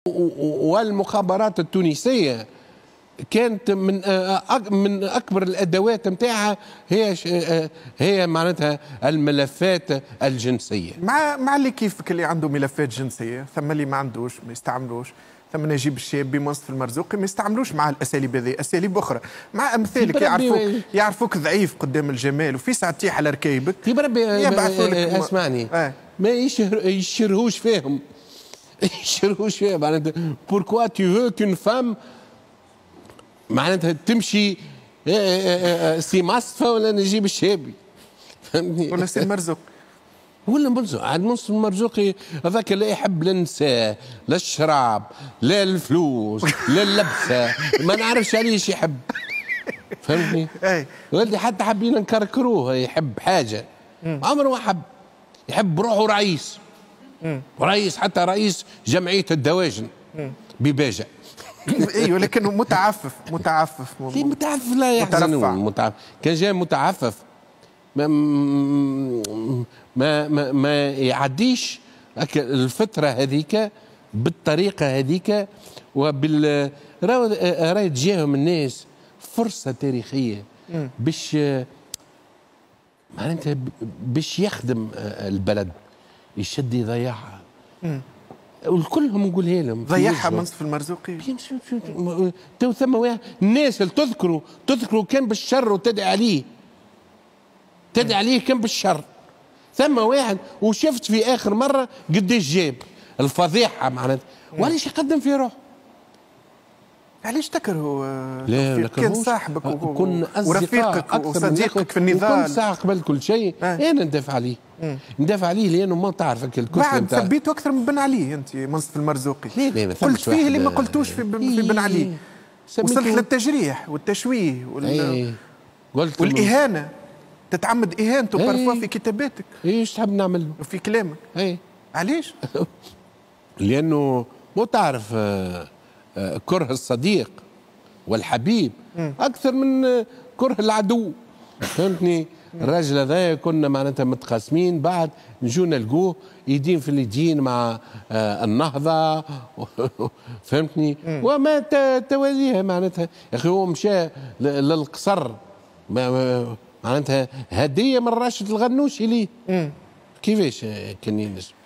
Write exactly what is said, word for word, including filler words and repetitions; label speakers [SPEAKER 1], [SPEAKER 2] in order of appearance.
[SPEAKER 1] والمخابرات التونسية كانت من من اكبر الادوات نتاعها هي هي معناتها الملفات الجنسيه.
[SPEAKER 2] مع مع اللي كيفك اللي عنده ملفات جنسيه، ثم اللي ما عندوش ما يستعملوش، ثم نجيب الشابي منصف المرزوقي ما يستعملوش مع الاساليب هذه، اساليب اخرى، مع امثالك يعرفوك يعرفوك ضعيف قدام الجمال وفي ساعه تيح على ركايبك
[SPEAKER 1] في بربي يبعثوا لك. اسمعني آه. ما يشهر يشرهوش فيهم يشرهوش فيهم معناتها بوركوا تو فو كون فام معناتها تمشي سي مصفى ولا نجيب الشابي فهمتني
[SPEAKER 2] ولا سي المرزوق
[SPEAKER 1] ولا مرزوق عاد منصف المرزوقي هذاك لا يحب لا النساء لا الشراب لا الفلوس لا اللبسه ما نعرفش علاش يحب فهمتني ولدي حتى حبينا نكركروه يحب حاجه عمره ما حب يحب روحه رئيس رئيس حتى رئيس جمعيه الدواجن بباجة
[SPEAKER 2] ايوه لكنه متعفف متعفف
[SPEAKER 1] في متعفف لا يحزنون متعفف كان جاي متعفف ما ما ما, ما يعديش الفتره هذيك بالطريقه هذيك وبال راهي تجيهم الناس فرصه تاريخيه باش معناتها باش يخدم البلد يشد يضيعها والكلهم نقولها لهم
[SPEAKER 2] ضيعها منصف المرزوقي
[SPEAKER 1] تو ثم واحد الناس اللي تذكروا تذكروا كان بالشر وتدعي عليه تدعي عليه كان بالشر ثم واحد وشفت في اخر مره قديش جاب الفضيحه معناتها وعلاش يقدم في روحه
[SPEAKER 2] علاش تكرهوا
[SPEAKER 1] لا
[SPEAKER 2] كان صاحبك
[SPEAKER 1] كنا
[SPEAKER 2] ورفيقك وصديقك في النضال
[SPEAKER 1] كل ساعه قبل كل شيء آه. انا ندافع عليه مم. ندافع عليه لانه ما تعرف الكتله
[SPEAKER 2] بعد ثبيته اكثر من بن علي انت منصف المرزوقي
[SPEAKER 1] لا لا ما
[SPEAKER 2] قلت فيه اللي ما قلتوش في, في بن علي وصلت للتجريح والتشويه وال...
[SPEAKER 1] ايه. قلت
[SPEAKER 2] والاهانه تتعمد اهانته ايه. بارفوا في كتاباتك
[SPEAKER 1] ايش تحب نعمل
[SPEAKER 2] وفي كلامك
[SPEAKER 1] ايه.
[SPEAKER 2] علاش؟
[SPEAKER 1] لانه مو تعرف آه كره الصديق والحبيب اكثر من كره العدو فهمتني. الراجل هذا كنا معناتها متقاسمين بعد نجو نلقوه يدين في اليدين مع النهضه فهمتني وما تواليها معناتها يا اخي هو مشى للقصر معناتها هديه من راشد الغنوشي ليه كيفاش كان ينجم